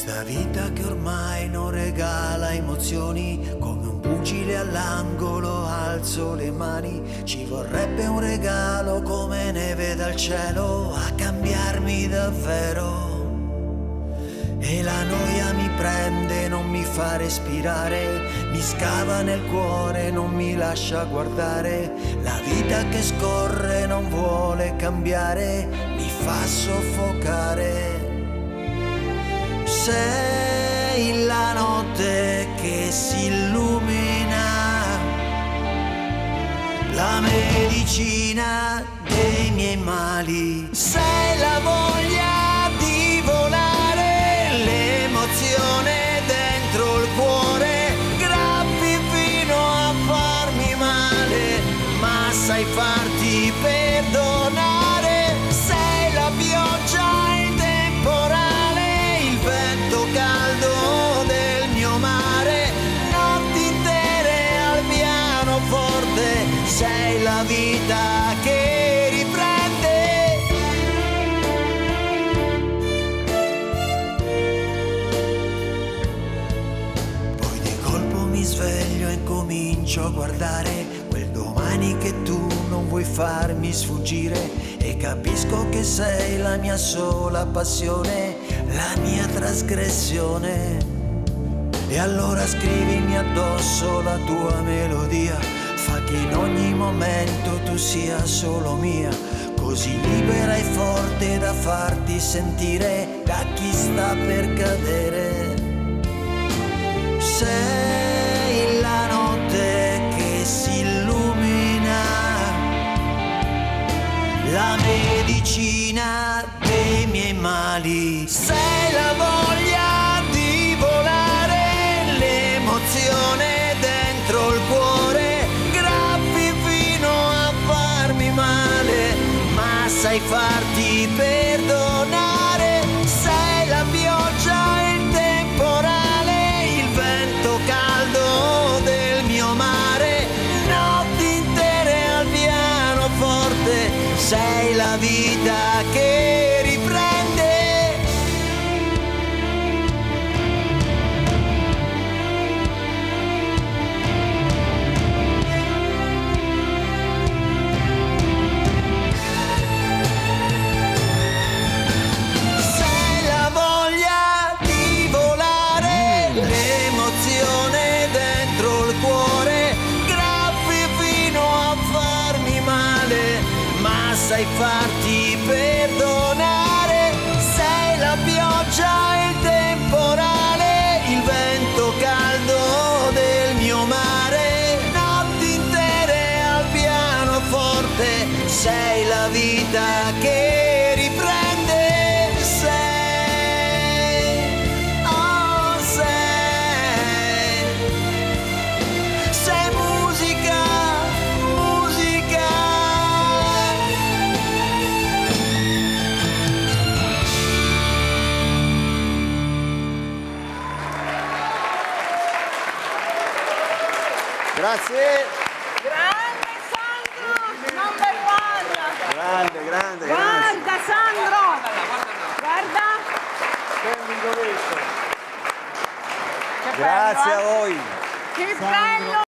Questa vita che ormai non regala emozioni, come un pugile all'angolo alzo le mani. Ci vorrebbe un regalo come neve dal cielo a cambiarmi davvero. E la noia mi prende, non mi fa respirare, mi scava nel cuore, non mi lascia guardare. La vita che scorre non vuole cambiare, mi fa soffocare. Sei la notte che si illumina, la medicina dei miei mali. Sei la voglia di volare, l'emozione dentro il cuore, grappi fino a farmi male, ma sai farti perdonare. Sei la pioggia, il temporale, il vento caldo del mio mare, notti intere al pianoforte. Sei la vita che riprende. Poi di colpo mi sveglio e comincio a guardare quel domani che tu non vuoi farmi sfuggire, e capisco che sei la mia sola passione, la mia trasgressione. E allora scrivimi addosso la tua melodia, fa che in ogni momento tu sia solo mia, così libera e forte da farti sentire da chi sta per cadere. Sei la notte che si illumina, la medicina dei miei mali. Sei la voglia di volare, l'emozione dentro il cuore, grappi fino a farmi male, ma sai farti perdonare. Sei la pioggia, il temporale, il vento caldo del mio mare, notti intere al pianoforte. Sei la vita che riprende. Sei la voglia di volare, l'emozione dentro il cuore, graffi fino a farmi male, ma sai farti perdonare. Sei la pioggia, il temporale, il vento caldo del mio mare, notti intere al pianoforte. Sei la vita che riprende. Sei, oh sei musica, musica. Grazie. Grande Sandro, number one. Grande, grande, grazie. Guarda Sandro, guarda. Che Grazie bello, a voi. Che bello.